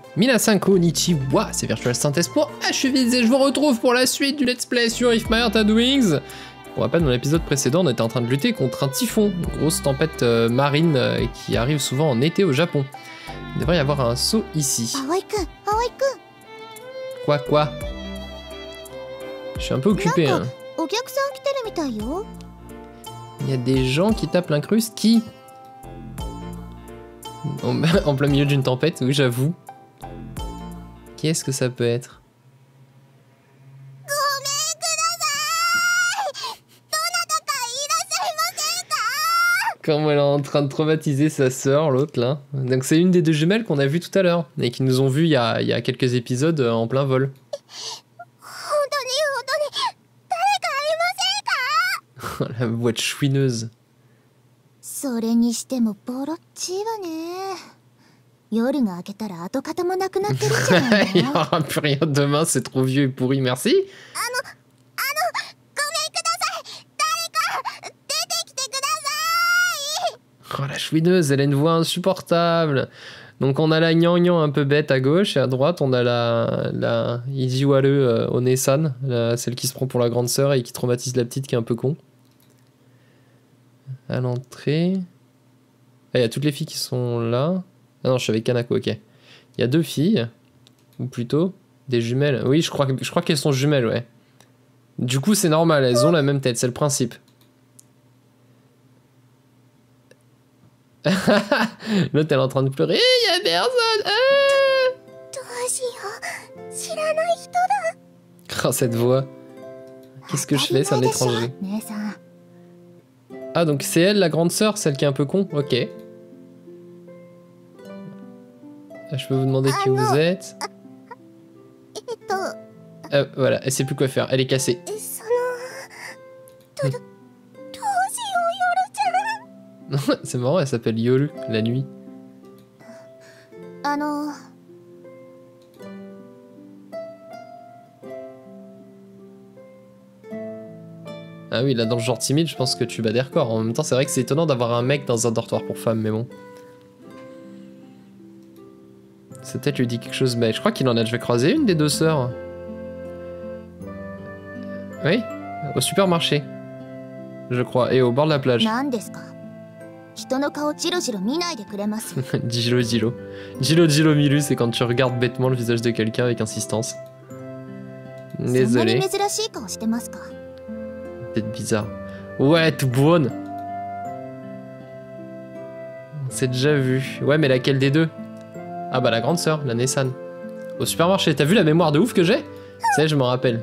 Minasan konnichiwa, c'est Virtual Synthèse pour Achevis et je vous retrouve pour la suite du let's play sur If My Heart Had Wings. Pour rappel, dans l'épisode précédent, on était en train de lutter contre un typhon, une grosse tempête marine qui arrive souvent en été au Japon. Il devrait y avoir un saut ici. Quoi? Je suis un peu occupé, hein. Il y a des gens qui tapent l'incruste, qui en plein milieu d'une tempête, oui, j'avoue. Qu'est-ce que ça peut être? Comme elle est en train de traumatiser sa sœur, l'autre là. Donc c'est une des deux jumelles qu'on a vues tout à l'heure et qui nous ont vues il y a quelques épisodes en plein vol. La voix de chouineuse. Il n'y aura plus rien demain, c'est trop vieux et pourri, merci. Oh la chouineuse, elle a une voix insupportable. Donc on a la gnangnan un peu bête à gauche et à droite on a la Ijiwaru Onesan, celle qui se prend pour la grande sœur et qui traumatise la petite qui est un peu con. À l'entrée... Il y a toutes les filles qui sont là. Ah non, je suis avec Kanako, ok. Il y a deux filles, ou plutôt des jumelles. Oui, je crois qu'elles sont jumelles, ouais. Du coup, c'est normal, elles ont la même tête, c'est le principe. L'autre, elle est en train de pleurer. Il y a personne. Ah, cette voix. Qu'est-ce que je fais? C'est un étranger. Ah, donc c'est elle, la grande sœur, celle qui est un peu con? Ok. Je peux vous demander qui vous êtes? Voilà, elle sait plus quoi faire, elle est cassée. C'est marrant, elle s'appelle Yoru, la nuit. Ah oui, là dans le genre timide, je pense que tu bats des records. En même temps, c'est vrai que c'est étonnant d'avoir un mec dans un dortoir pour femmes, mais bon. Ça peut-être lui dit quelque chose, mais je crois qu'il en a déjà croisé une des deux sœurs. Oui, au supermarché. Je crois, et au bord de la plage. Jiro. Jiro Miru, c'est quand tu regardes bêtement le visage de quelqu'un avec insistance. Désolé. Peut-être bizarre. Ouais, tout bonne. On s'est déjà vu. Ouais, mais laquelle des deux? Ah bah la grande sœur, la Nessan. Au supermarché, t'as vu la mémoire de ouf que j'ai? Ça y est, je m'en rappelle.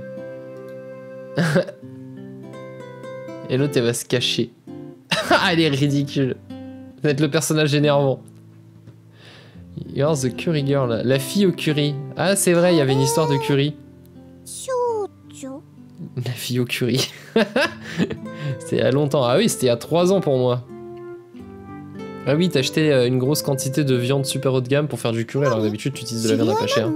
Et l'autre, elle va se cacher. Elle est ridicule. Ça va être le personnage énervant. You're the curry girl. La fille au curry. Ah, c'est vrai, il y avait une histoire de curry. La fille au curry. C'était il y a longtemps. Ah oui, c'était il y a 3 ans pour moi. Ah oui, t'as acheté une grosse quantité de viande super haut de gamme pour faire du curry, alors d'habitude tu utilises de la viande à pas cher.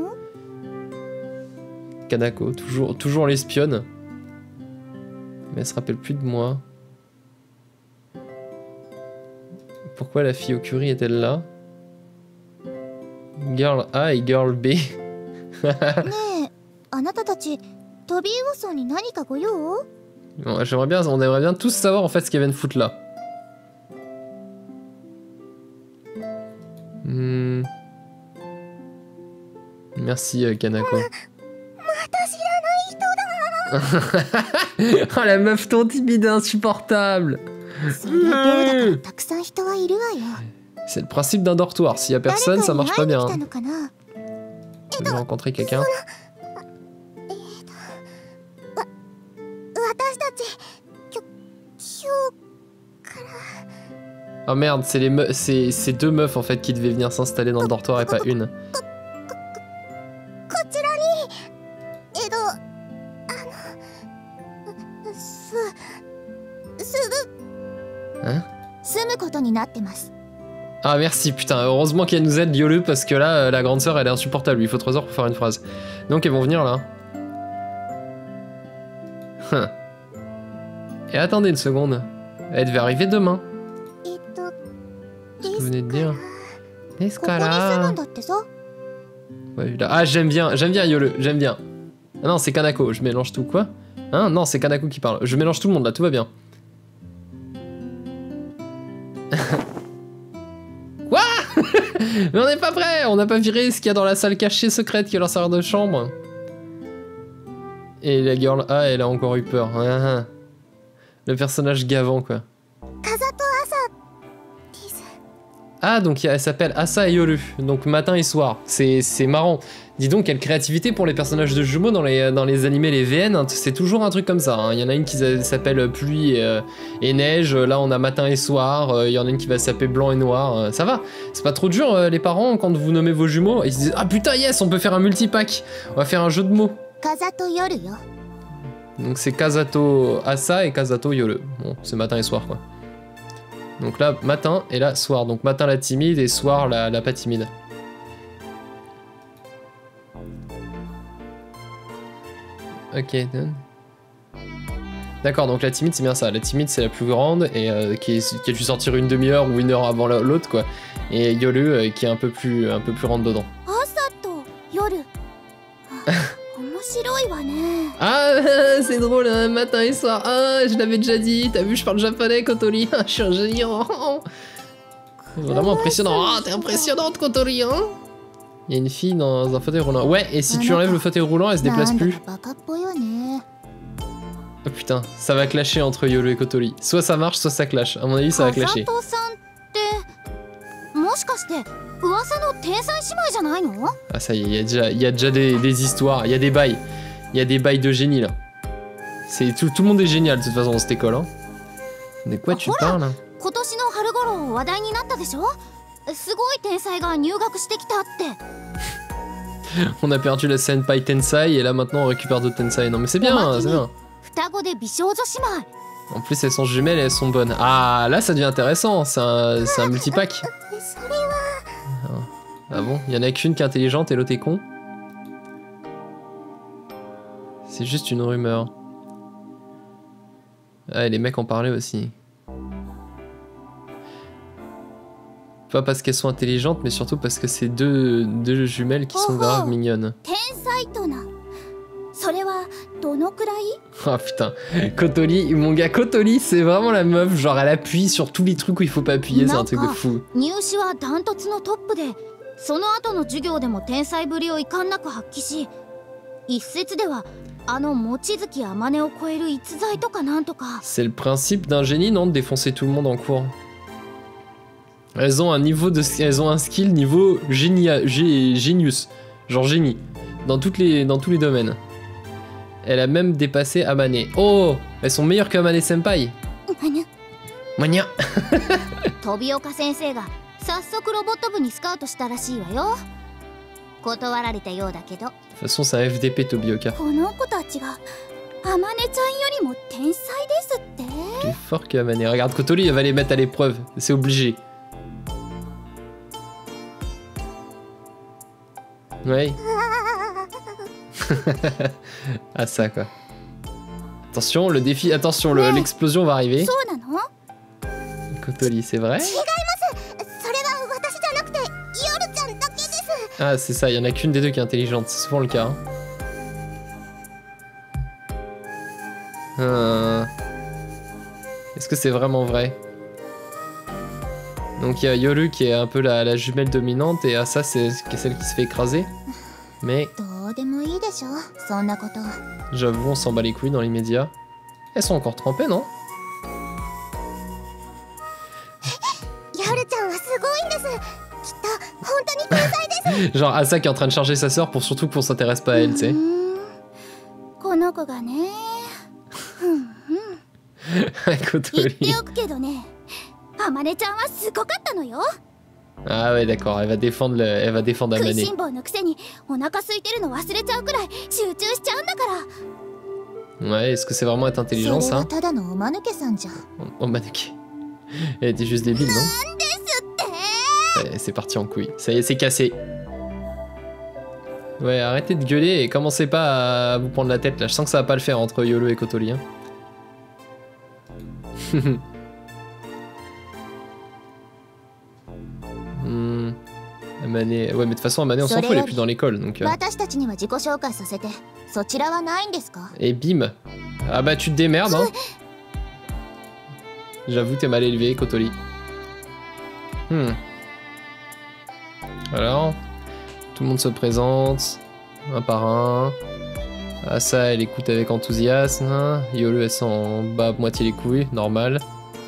Kanako, toujours l'espionne. Mais elle se rappelle plus de moi. Pourquoi la fille au curry est-elle là? Girl A et Girl B. Bon, j'aimerais bien, on aimerait bien tous savoir en fait ce qu'elle vient de foutre là. Merci Kanako. Oh la meuf ton timide et insupportable. C'est le principe d'un dortoir, s'il y a personne ça marche pas bien. Tu veux rencontrer quelqu'un? Oh merde, c'est deux meufs en fait qui devaient venir s'installer dans le dortoir et pas une. Hein? Ah merci putain, heureusement qu'elle nous aide Yolu parce que là la grande sœur elle est insupportable, il faut 3 heures pour faire une phrase. Donc elles vont venir là. Et attendez une seconde, elle devait arriver demain. Qu'est-ce que vous venez de dire? Escala. Ouais, ah, j'aime bien Yole, j'aime bien. Ah non, c'est Kanako, je mélange tout, quoi. Hein? Non, c'est Kanako qui parle. Je mélange tout le monde, là, tout va bien. Quoi? Mais on n'est pas prêt, on n'a pas viré ce qu'il y a dans la salle cachée secrète qui est leur serveur de chambre. Et la girl A, elle a encore eu peur. Le personnage gavant, quoi. Ah, donc elle s'appelle Asa et Yoru, donc matin et soir. C'est marrant. Dis donc, quelle créativité pour les personnages de jumeaux dans les animés, les VN, hein. C'est toujours un truc comme ça. Hein. Il y en a une qui s'appelle pluie et neige, là on a matin et soir, il y en a une qui va s'appeler blanc et noir. Ça va, c'est pas trop dur les parents quand vous nommez vos jumeaux. Ils se disent, ah putain yes, on peut faire un multipack, on va faire un jeu de mots. Donc c'est Kazato Asa et Kazato Yoru. Bon, c'est matin et soir quoi. Donc là, matin et là, soir. Donc matin la timide et soir la pas timide. Ok, done. D'accord, donc la timide c'est bien ça. La timide c'est la plus grande et qui a dû sortir une demi-heure ou une heure avant l'autre quoi. Et Yoru qui est un peu plus rentre dedans. Ah, c'est drôle, hein, matin et soir. Ah, je l'avais déjà dit. T'as vu, je parle japonais, Kotori. Je suis un géant. Vraiment impressionnant. Ah, t'es impressionnante, Kotori, hein. Il y a une fille dans un fauteuil roulant. Ouais, et si tu enlèves le fauteuil roulant, elle se déplace plus. Oh putain, ça va clasher entre Yoru et Kotori. Soit ça marche, soit ça clash. À mon avis, ça va clasher. Ah ça y est, il y a déjà des histoires, il y a des bails. Il y a des bails de génie là. Tout le monde est génial de toute façon dans cette école. Hein. De quoi tu parles hein? On a perdu la Senpai Tensai et là maintenant on récupère d'autres Tensai. Non mais c'est bien, c'est bien. En plus elles sont jumelles et elles sont bonnes. Ah là ça devient intéressant, c'est un multipack. Ah bon? Il y en a qu'une qui est intelligente et l'autre est con? C'est juste une rumeur. Ah, et les mecs en parlaient aussi. Pas parce qu'elles sont intelligentes, mais surtout parce que c'est deux jumelles qui sont grave mignonnes. Oh putain, Kotori, mon gars, Kotori, c'est vraiment la meuf, genre elle appuie sur tous les trucs où il faut pas appuyer, c'est un truc de fou. C'est le principe d'un génie, non, de défoncer tout le monde en cours. Elles ont un skill niveau genius, genre génie, dans tous les domaines. Elle a même dépassé Amane. Oh, elles sont meilleures que Amane Senpai. Mania. De toute façon, c'est un FDP Tobioka. Plus fort que Amane. Regarde, Kotori, elle va les mettre à l'épreuve. C'est obligé. Ouais. Ah ça quoi. Attention, le défi, attention, l'explosion va arriver. Kotori, c'est vrai? Ah c'est ça, il y en a qu'une des deux qui est intelligente, c'est souvent le cas. Hein. Est-ce que c'est vraiment vrai? Donc il y a Yoru qui est un peu la jumelle dominante et Asa c'est celle qui se fait écraser. Mais j'avoue, on s'en bat les couilles dans les médias. Elles sont encore trempées, non? Genre Asa qui est en train de charger sa sœur pour surtout qu'on s'intéresse pas à elle, tu sais. Kotori. Ah ouais d'accord, elle va défendre Amane. Ouais, est-ce que c'est vraiment être intelligent ça? Omanuke. Elle était juste débile, non? Ouais, c'est parti en couille. Ça y est, c'est cassé. Ouais, arrêtez de gueuler et commencez pas à vous prendre la tête là. Je sens que ça va pas le faire entre Yolo et Kotori. Hein. Amane... Ouais, mais de toute façon, Amane, on s'en fout, elle est plus dans l'école, donc... Et bim. Ah bah, tu te démerdes, hein. J'avoue, t'es mal élevé, Kotoli. Alors, tout le monde se présente, un par un. Asa, elle écoute avec enthousiasme. Yolu, elle s'en bat moitié les couilles, normal.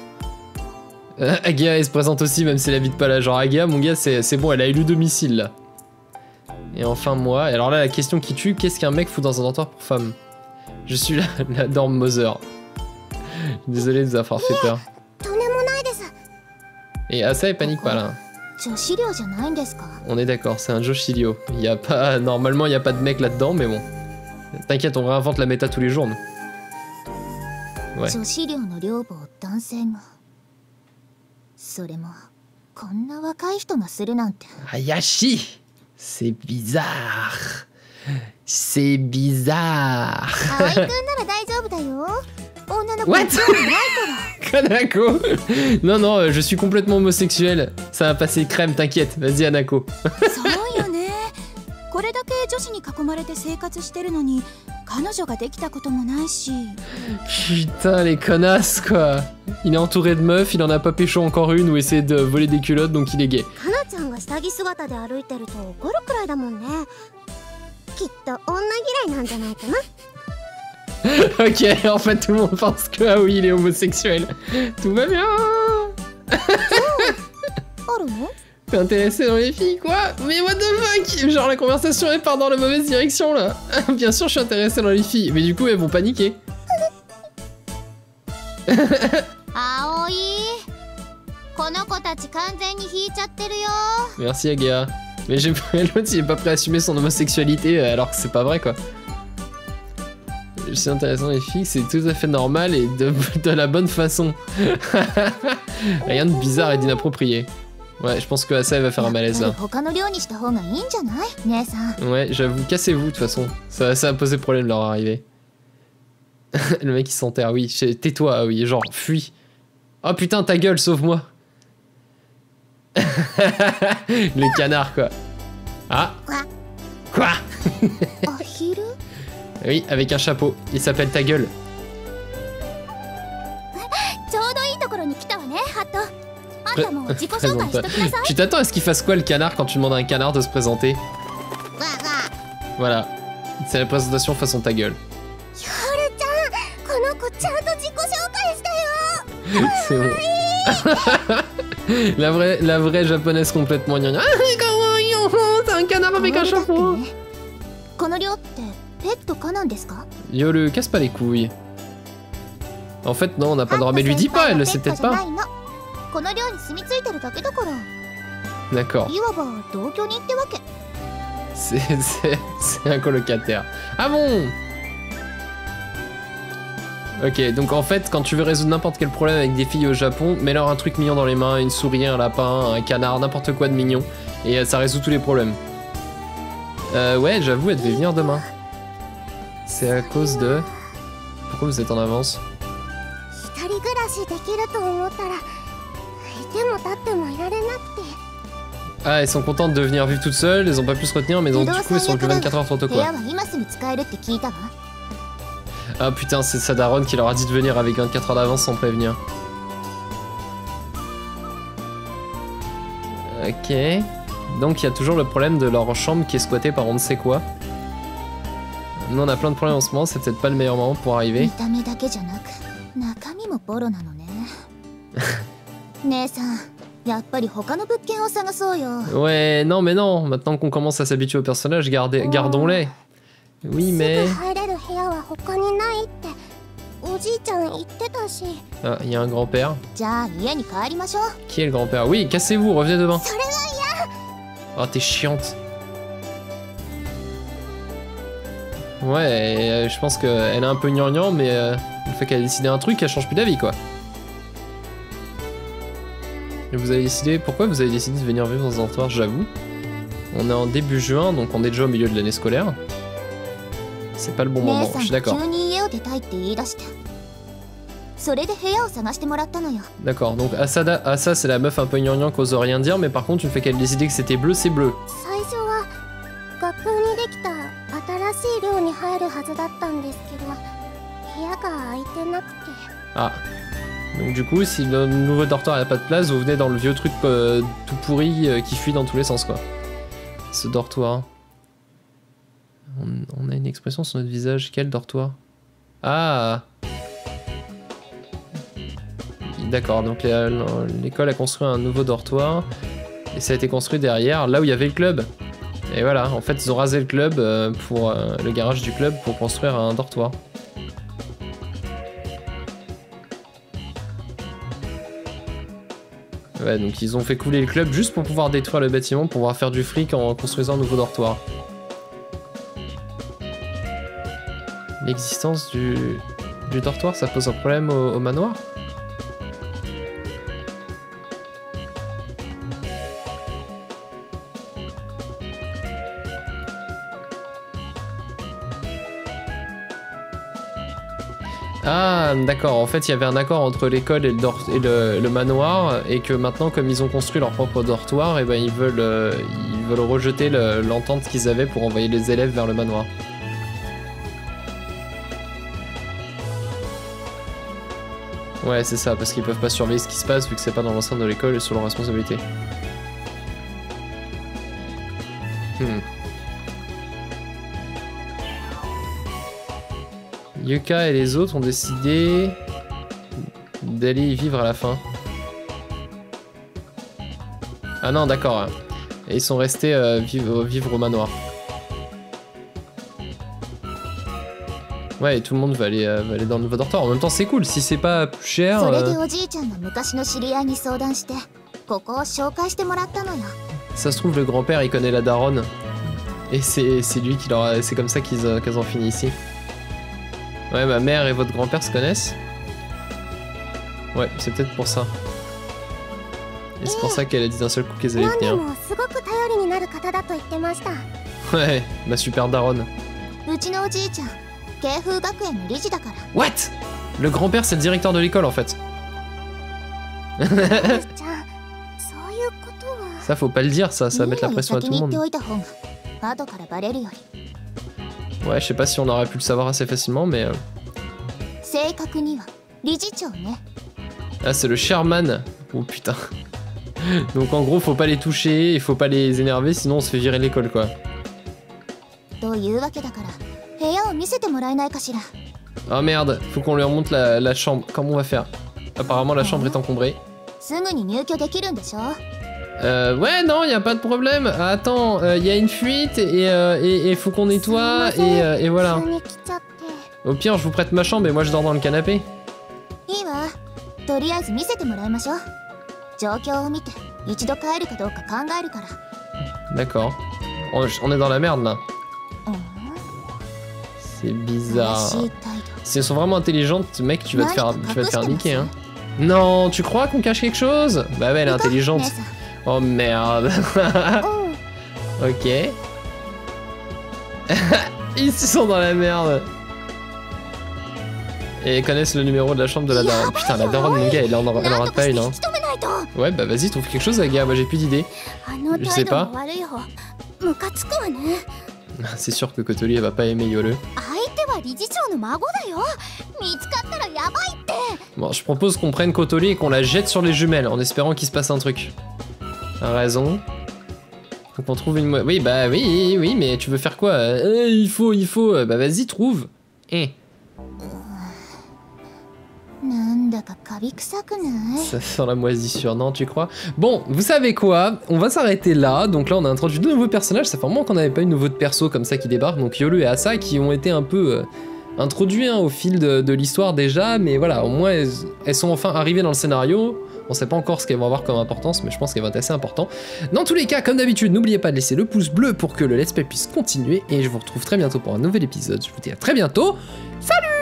Agia, elle se présente aussi, même si elle habite pas là. Genre, Agia, mon gars, c'est bon, elle a élu domicile, là. Et enfin, moi. Et alors là, la question qui tue, qu'est-ce qu'un mec fout dans un dortoir pour femmes? Je suis la Dorm Mother. Désolé de vous avoir fait peur. Et Asa, elle panique pas, là. On est d'accord, c'est un Joshilio. Il y a pas... Normalement, il n'y a pas de mec là-dedans, mais bon. T'inquiète, on réinvente la méta tous les jours, nous. Ouais. Hayashi! C'est bizarre. C'est bizarre. What? Kanako? Non, non, je suis complètement homosexuel. Ça va passer crème, t'inquiète. Vas-y, Anako. Putain, les connasses, quoi. Il est entouré de meufs, il en a pas pécho encore une ou essayé de voler des culottes, donc il est gay. Ok, en fait tout le monde pense que ah oui, il est homosexuel. Tout va bien. T'es intéressé dans les filles, quoi? Mais what the fuck? Genre la conversation elle part dans la mauvaise direction là. Bien sûr je suis intéressé dans les filles, mais du coup elles vont paniquer. Merci Agia. Mais l'autre il est pas prêt à assumer son homosexualité alors que c'est pas vrai quoi. Je suis intéressant dans les filles, c'est tout à fait normal et de la bonne façon. Rien de bizarre et d'inapproprié. Ouais, je pense que Asa elle va faire un malaise là. Ouais, j'avoue, cassez-vous de toute façon. Ça va poser problème leur arrivée. Le mec il s'enterre, oui. Tais-toi, oui, genre, fuis. Oh putain, ta gueule, sauve-moi. Le canard quoi. Ah. Quoi? Oui, avec un chapeau. Il s'appelle ta gueule. Tu t'attends à ce qu'il fasse quoi le canard quand tu demandes à un canard de se présenter? Voilà. C'est la présentation façon ta gueule. C'est bon. la vraie japonaise complètement gnangna. C'est un canard avec un chapeau. Yolu, casse pas les couilles. En fait, non, on n'a pas le droit. Mais lui dis pas, elle le sait peut-être pas. D'accord. C'est un colocataire. Ah bon? Ok, donc en fait, quand tu veux résoudre n'importe quel problème avec des filles au Japon, mets-leur un truc mignon dans les mains, une souris, un lapin, un canard, n'importe quoi de mignon, et ça résout tous les problèmes. Ouais, j'avoue, elle devait venir demain. C'est à cause de... Pourquoi vous êtes en avance? Ah, elles sont contentes de venir vivre toutes seules, elles ont pas pu se retenir, mais donc du coup elles sont plus 24 heures trop tôt quoi. Ah putain, c'est sa daronne qui leur a dit de venir avec 24 heures d'avance sans prévenir. Ok. Donc il y a toujours le problème de leur chambre qui est squattée par on ne sait quoi. Nous on a plein de problèmes en ce moment, c'est peut-être pas le meilleur moment pour arriver. Ouais, non mais non, maintenant qu'on commence à s'habituer aux personnages, gardons-les. Oui mais... Ah, il y a un grand-père. Qui est le grand-père? Oui, cassez-vous, revenez demain. Oh, t'es chiante. Ouais, je pense qu'elle est un peu gnangnan, mais une fois qu'elle a décidé un truc, elle change plus d'avis, quoi. Et vous avez décidé... Pourquoi vous avez décidé de venir vivre dans un dortoir? J'avoue. On est en début juin, donc on est déjà au milieu de l'année scolaire. C'est pas le bon moment, je suis d'accord. D'accord, donc Asa c'est la meuf un peu gnangnan qui ose rien dire, mais par contre une fois qu'elle a décidé que c'était bleu, c'est bleu. Ah. Donc du coup, si le nouveau dortoir n'a pas de place, vous venez dans le vieux truc tout pourri qui fuit dans tous les sens, quoi. Ce dortoir. On a une expression sur notre visage. Quel dortoir? Ah. D'accord, donc l'école a construit un nouveau dortoir. Et ça a été construit derrière, là où il y avait le club. Et voilà, en fait, ils ont rasé le club pour le garage du club pour construire un dortoir. Ouais, donc ils ont fait couler le club juste pour pouvoir détruire le bâtiment, pour pouvoir faire du fric en construisant un nouveau dortoir. L'existence du dortoir, ça pose un problème au manoir? Ah, d'accord, en fait il y avait un accord entre l'école et le manoir, et que maintenant, comme ils ont construit leur propre dortoir, et ben ils veulent rejeter l'entente qu'ils avaient pour envoyer les élèves vers le manoir. Ouais, c'est ça, parce qu'ils peuvent pas surveiller ce qui se passe vu que c'est pas dans l'enceinte de l'école et sous leur responsabilité. Yuka et les autres ont décidé d'aller y vivre à la fin. Ah non, d'accord. Et ils sont restés vivre au manoir. Ouais, et tout le monde va aller dans le nouveau dortoir. En même temps, c'est cool. Si c'est pas plus cher... Ça se trouve, le grand-père, il connaît la daronne. Et c'est lui qui leur a... C'est comme ça qu'elles ont fini ici. Ouais, ma mère et votre grand-père se connaissent. Ouais, c'est peut-être pour ça. Et c'est pour ça qu'elle a dit d'un seul coup qu'elles allaient venir. Ouais, ma super daronne. What? Le grand-père, c'est le directeur de l'école, en fait. Ça, faut pas le dire, ça va mettre la pression à tout le monde. Ouais, je sais pas si on aurait pu le savoir assez facilement, mais... Ah, c'est le chairman. Oh putain. Donc en gros, faut pas les toucher, il faut pas les énerver, sinon on se fait virer de l'école, quoi. Oh merde, faut qu'on lui remonte la chambre. Comment on va faire? Apparemment, la chambre est encombrée. Ouais, non, y a pas de problème. Attends, y a une fuite et faut qu'on nettoie et voilà. Au pire, je vous prête ma chambre et moi je dors dans le canapé. D'accord. On est dans la merde là. C'est bizarre. Si elles sont vraiment intelligentes, mec, tu vas te faire niquer, hein. Non, tu crois qu'on cache quelque chose? Bah ouais, elle est intelligente. Oh merde. Ok. Ils sont dans la merde. Et ils connaissent le numéro de la chambre de la daronne. Putain, la daronne, mon gars, elle en rate pas une, hein. Ouais, bah vas-y, trouve quelque chose, la gars. Moi, j'ai plus d'idées. Je sais pas. C'est sûr que Kotori, elle va pas aimer Yole. Bon, je propose qu'on prenne Kotori et qu'on la jette sur les jumelles en espérant qu'il se passe un truc. A raison. Faut qu'on trouve une... Oui, bah oui, mais tu veux faire quoi? Il faut... Bah vas-y, trouve. Ça sent la moisissure, non, tu crois? Bon, vous savez quoi? On va s'arrêter là. Donc là, on a introduit deux nouveaux personnages. Ça fait un moment qu'on n'avait pas eu de nouveau de perso comme ça qui débarquent. Donc Yolu et Asa qui ont été un peu introduits au fil de l'histoire déjà. Mais voilà, au moins, elles sont enfin arrivées dans le scénario. On sait pas encore ce qu'elles vont avoir comme importance, mais je pense qu'elles vont être assez importantes. Dans tous les cas, comme d'habitude, n'oubliez pas de laisser le pouce bleu pour que le let's play puisse continuer. Et je vous retrouve très bientôt pour un nouvel épisode. Je vous dis à très bientôt. Salut!